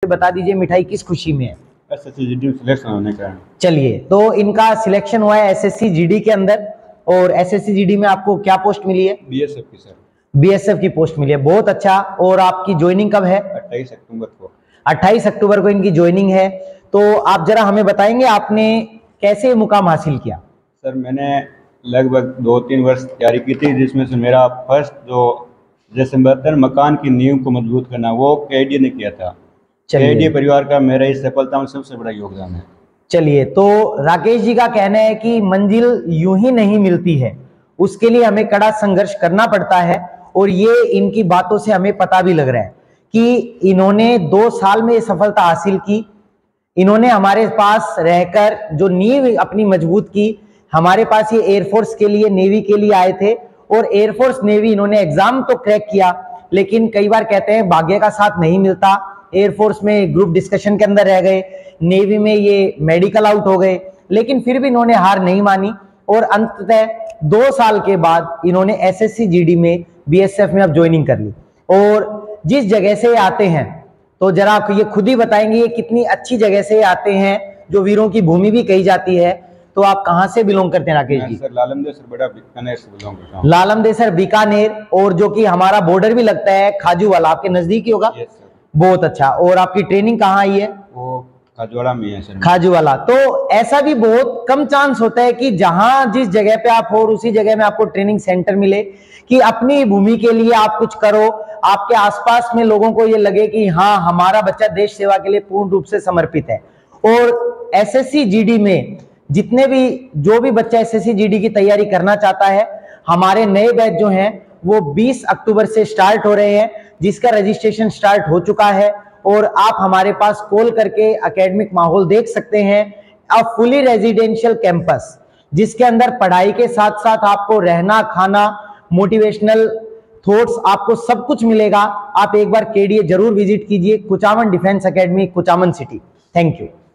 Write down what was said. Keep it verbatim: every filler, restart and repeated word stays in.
बता दीजिए मिठाई किस खुशी में है? एसएससी जीडी में सिलेक्शन होने का है। चलिए, तो इनका सिलेक्शन हुआ है एसएससी जीडी के अंदर, और एसएससी जीडी में आपको क्या पोस्ट मिली है? बीएसएफ की सर। बीएसएफ की पोस्ट मिली है, बहुत अच्छा। और आपकी ज्वाइनिंग कब है? अट्ठाईस अक्टूबर को। अट्ठाईस अक्टूबर को इनकी ज्वाइनिंग है। तो आप जरा हमें बताएंगे आपने कैसे मुकाम हासिल किया? सर मैंने लगभग दो तीन वर्ष तैयारी की थी, जिसमें से मेरा फर्स्ट जो जैसे बर्तन मकान की नींव को मजबूत करना वो केडी ने किया था। केडी परिवार का मेरा इस सफलता में सबसे बड़ा योगदान है। चलिए, तो राकेश जी का कहना है कि मंजिल यूं ही नहीं मिलती है, उसके लिए हमें कड़ा संघर्ष करना पड़ता है। और ये इनकी बातों से हमें पता भी लग रहा है कि इन्होंने दो साल में ये सफलता हासिल की। इन्होंने हमारे पास रहकर जो नींव अपनी मजबूत की, हमारे पास ये एयरफोर्स के लिए, नेवी के लिए आए थे, और एयरफोर्स नेवी इन्होंने एग्जाम तो क्रैक किया, लेकिन कई बार कहते हैं भाग्य का साथ नहीं मिलता। एयरफोर्स में ग्रुप डिस्कशन के अंदर रह गए, नेवी में ये मेडिकल आउट हो गए, लेकिन फिर भी इन्होंने हार नहीं मानी और अंततः दो साल के बाद इन्होंने एसएससी जीडी में बीएसएफ में अब ज्वाइनिंग कर ली। और जिस जगह से आते हैं, तो जरा आप ये खुद ही बताएंगे ये कितनी अच्छी जगह से आते हैं, जो वीरों की भूमि भी कही जाती है। तो आप कहां से बिलोंग करते हैं राकेश जी? सर लालमदेसर बड़ा बीकानेर से बिलोंग करता हूं। लालमदेसर बीकानेर, और जो कि हमारा बॉर्डर भी लगता है खाजूवाला, आपके नजदीक ही होगा। Yes sir. बहुत अच्छा। और आपकी ट्रेनिंग कहाँ आई है? वो खाजूवाला में है सर। खाजूवाला। तो ऐसा भी बहुत कम चांस होता है कि जहां जिस जगह पे आप हो उसी जगह में आपको ट्रेनिंग सेंटर मिले, कि अपनी भूमि के लिए आप कुछ करो, आपके आसपास में लोगों को ये लगे कि हाँ हमारा बच्चा देश सेवा के लिए पूर्ण रूप से समर्पित है। और एसएससी जीडी में जितने भी जो भी बच्चा एसएससी जीडी की तैयारी करना चाहता है, हमारे नए बैच जो हैं वो बीस अक्टूबर से स्टार्ट हो रहे हैं, जिसका रजिस्ट्रेशन स्टार्ट हो चुका है। और आप हमारे पास कॉल करके एकेडमिक माहौल देख सकते हैं। अ फुली रेजिडेंशियल कैंपस, जिसके अंदर पढ़ाई के साथ साथ आपको रहना, खाना, मोटिवेशनल थॉट्स, आपको सब कुछ मिलेगा। आप एक बार केडीए जरूर विजिट कीजिए, Kuchaman defence academy, Kuchaman city. Thank you.